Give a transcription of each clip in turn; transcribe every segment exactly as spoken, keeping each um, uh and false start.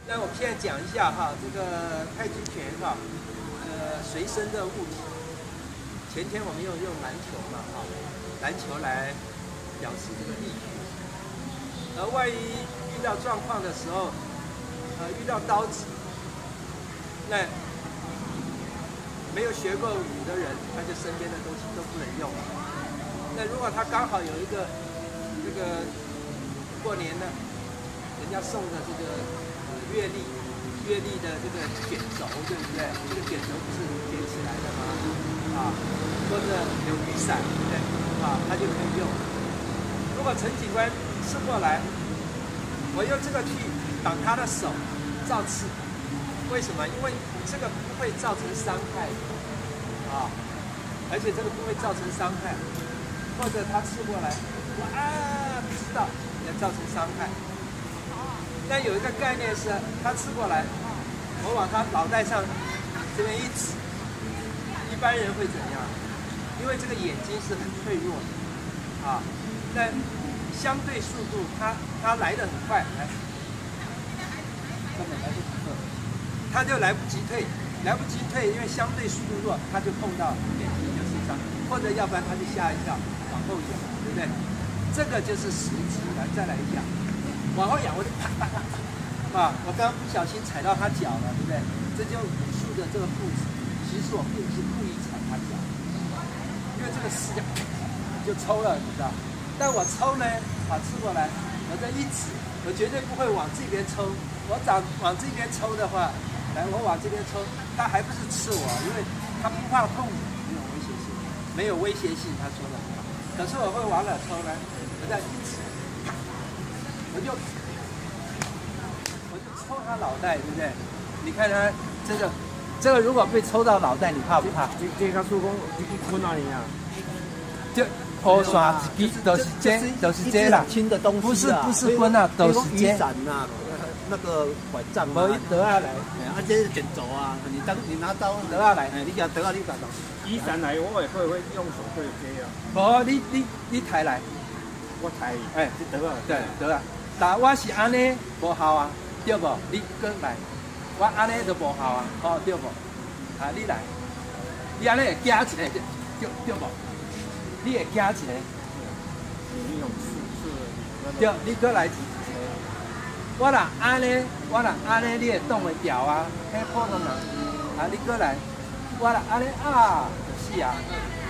那我们现在讲一下哈，这个太极拳哈，呃，随身的物体。前天我们用用篮球嘛哈，篮球来表示这个力学。而万一遇到状况的时候，呃，遇到刀子，那没有学过武的人，他就身边的东西都不能用。那如果他刚好有一个这个过年呢，人家送的这个呃月历，月历的这个卷轴，对不对？这个卷轴不是卷起来的吗？啊，或者有雨伞，对不对？啊，他就可以用。如果陈警官刺过来，我用这个去挡他的手，照刺。为什么？因为这个不会造成伤害，啊，而且这个不会造成伤害。或者他刺过来，我啊不知道，也造成伤害。但有一个概念是，他刺过来，我往他脑袋上这边一指，一般人会怎样？因为这个眼睛是很脆弱的，啊，但相对速度，他他来得很快，来，根本来不及退，他就来不及退，来不及退，因为相对速度弱，他就碰到眼睛就受伤，或者要不然他就吓一跳。往后仰，对不对？这个就是实质来再来讲，往后仰我就啪啪啪啪，啊！我刚刚不小心踩到他脚了，对不对？这就武术的这个步子，其实我并不是故意踩他脚，因为这个势就就抽了，你知道？但我抽呢，把刺过来，我这一指，我绝对不会往这边抽。我长往这边抽的话，来，我往这边抽，他还不是刺我，因为他不怕痛，没有威胁性，没有威胁性，他说的。可是我会往哪抽呢？我再一指，我就我就抽他脑袋，对不对？你看他这个这个如果被抽到脑袋，你怕不怕？ 这这个手工你困哪里呀？ 就破刷一支都是这都是这啦， 轻的东西， 不是不是棍啊，都是这。 雨伞呐，那个拐杖啊， 我得下来， 啊，这是卷轴啊，你当你拿刀得下来， 哎，你给他得下，你给他。 雨伞来，我也会会用手会接啊。 无，你你你抬来， 我抬， 哎， 你得啊， 对得啊。但我是安尼无效啊，对不？你过来，我安尼就无效啊，哦对不？啊，你来，你安尼会夹起来，对对不？你会夹起来， 你用刺刺， 对，你过来一个。我若安尼，我若安尼，你会动会掉啊，迄普通人，啊，你过来。我啦，安尼啊，就是啊，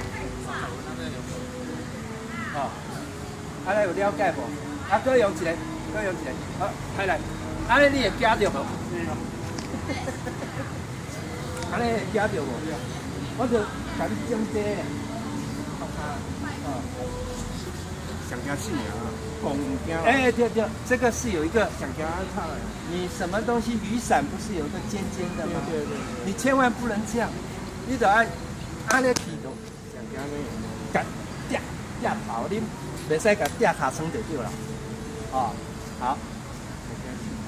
哦，安尼有了解无？啊，再用一个，再用一个，好，开来，安尼你会夹着无？安尼会夹着无？我就甲你讲这个，哦， 想加气啊，公家。 哎，对对，这个是有一个， 想加差了。 你什么东西雨伞不是有一个尖尖的吗？ 对对对， 你千万不能这样。你就爱安尼剃度， 想加咩？ 甲夹夹头，你袂使甲夹下床就对了。哦，好。